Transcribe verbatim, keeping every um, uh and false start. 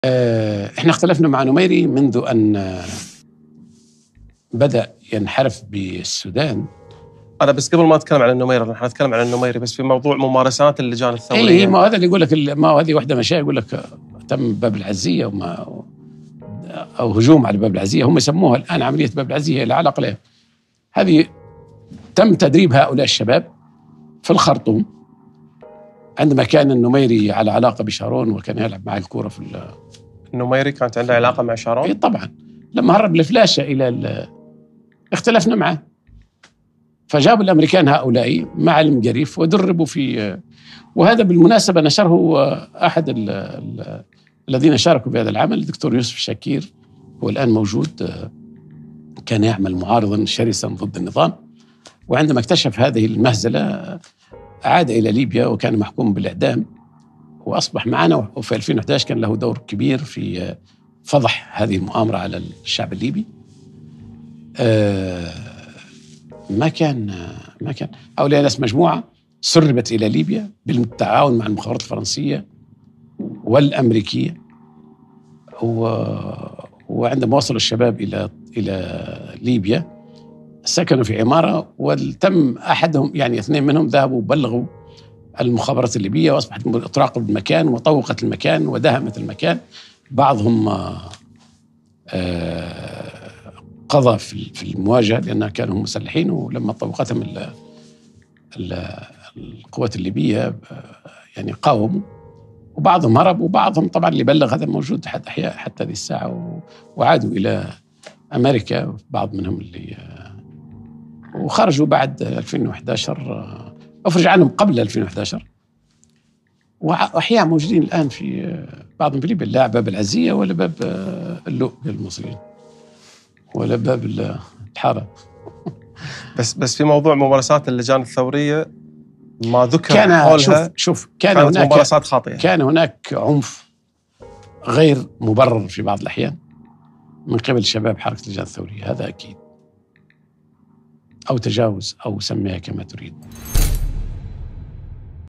آه، احنا اختلفنا مع نميري منذ أن بدأ ينحرف بالسودان. أنا بس قبل ما أتكلم عن النميري، نحن نتكلم عن النميري بس في موضوع ممارسات اللجان الثورية. أي ما هذا اللي يقول لك، ما هذه واحدة مشاية يقول لك تم باب العزية وما أو هجوم على باب العزية، هم يسموها الآن عملية باب العزية، لا علاقة لها. هذه تم تدريب هؤلاء الشباب في الخرطوم عندما كان النميري على علاقة بشارون وكان يلعب مع الكورة في النميري كانت عنده علاقة مع شارون؟ اي طبعا. لما هرب الفلاشة إلى اختلفنا معه، فجابوا الأمريكان هؤلاء مع المقريف ودربوا في. وهذا بالمناسبة نشره أحد ال ال الذين شاركوا في هذا العمل، الدكتور يوسف شاكير، هو الآن موجود، كان يعمل معارضا شرسا ضد النظام، وعندما اكتشف هذه المهزلة عاد إلى ليبيا وكان محكوم بالإعدام وأصبح معنا. وفي ألفين وإحدى عشر كان له دور كبير في فضح هذه المؤامرة على الشعب الليبي. آه ما كان ما كان هؤلاء الناس مجموعة سربت إلى ليبيا بالتعاون مع المخابرات الفرنسية والأمريكية، وعندما وصلوا الشباب إلى إلى ليبيا سكنوا في عمارة، وتم أحدهم يعني اثنين منهم ذهبوا وبلغوا المخابرات الليبية، وأصبحت تراقب المكان وطوقت المكان ودهمت المكان. بعضهم قضى في المواجهة لأنها كانوا مسلحين، ولما طوقتهم القوات الليبية يعني قاوموا، وبعضهم هرب وبعضهم طبعا اللي بلغ هذا موجود حتى أحياء حتى هذه الساعة، وعادوا إلى أمريكا بعض منهم اللي وخرجوا بعد ألفين وإحدى عشر، أفرج عنهم قبل ألفين وإحدى عشر، وأحياء موجودين الآن في بعضهم في ليبيا، لا باب العزية ولا باب اللؤ للمصريين ولا باب الحارة. بس بس في موضوع ممارسات اللجان الثورية ما ذكر كان حولها. شوف شوف كان كانت هناك ممارسات خاطئة، كان هناك عنف غير مبرر في بعض الأحيان من قبل شباب حركة اللجان الثورية، هذا أكيد، أو تجاوز أو سميها كما تريد.